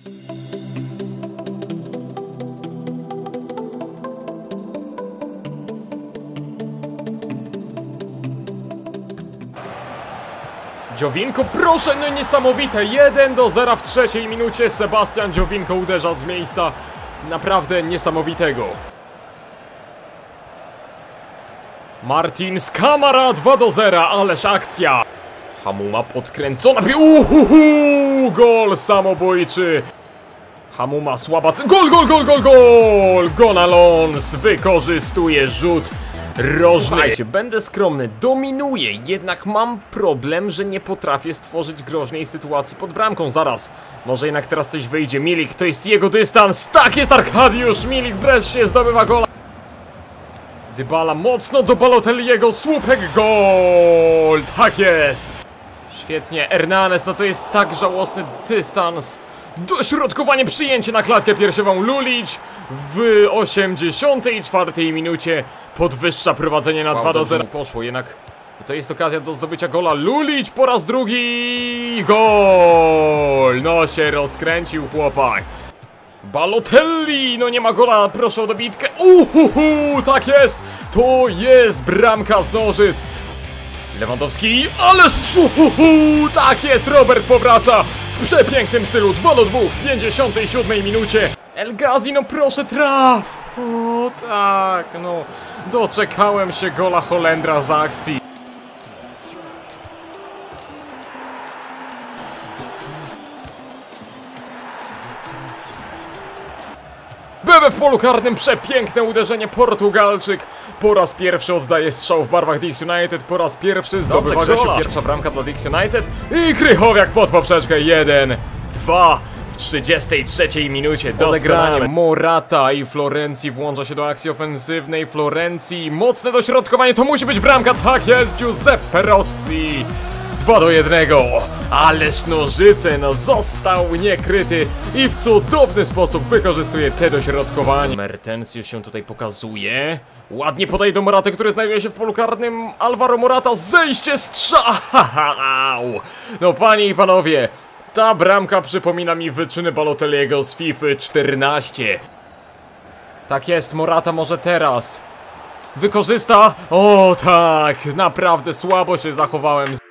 Giovinco, proszę, no niesamowite, 1-0 w trzeciej minucie. Sebastian Giovinco uderza z miejsca naprawdę niesamowitego. Martin Skamara, 2-0, ależ akcja. Hamuma podkręcona, gol samobójczy. Hamuma słaba, gol! Gonalons wykorzystuje rzut rożny. Słuchajcie, będę skromny, dominuję, jednak mam problem, że nie potrafię stworzyć groźnej sytuacji pod bramką. Zaraz, może jednak teraz coś wyjdzie. Milik, to jest jego dystans. Tak jest, Arkadiusz Milik wreszcie zdobywa gola. Dybala mocno do Balotelliego, słupek, gol! Tak jest! Świetnie, Hernanes, no to jest tak żałosny dystans. Dośrodkowanie, przyjęcie na klatkę piersiową. Lulic w 84 minucie podwyższa prowadzenie na 2-0. Poszło jednak, to jest okazja do zdobycia gola. Lulic po raz drugi, gol! No się rozkręcił chłopak. Balotelli, no nie ma gola, proszę o dobitkę. Tak jest, to jest bramka z nożyc. Lewandowski, ależ tak jest, Robert powraca w przepięknym stylu, 2-2 w 57 minucie. El Ghazi, no proszę, traf. O tak, no doczekałem się gola Holendra z akcji. Bebe w polu karnym, przepiękne uderzenie, Portugalczyk po raz pierwszy oddaje strzał w barwach Leeds United, po raz pierwszy zdobywa gola. Pierwsza bramka dla Leeds United i Krychowiak pod poprzeczkę, 1-2 w 33 minucie. Doskonale. Morata i Florencji włącza się do akcji ofensywnej. Florencji, mocne dośrodkowanie, to musi być bramka, tak jest, Giuseppe Rossi. 2-1, ależ nożyce, no został niekryty i w cudowny sposób wykorzystuje te dośrodkowanie. Mertens już się tutaj pokazuje, ładnie podaje do Moraty, który znajduje się w polu karnym. Alvaro Morata, zejście, strzał. No panie i panowie, ta bramka przypomina mi wyczyny Balotelliego z FIFA 14. Tak jest, Morata może teraz wykorzysta. O tak, naprawdę słabo się zachowałem.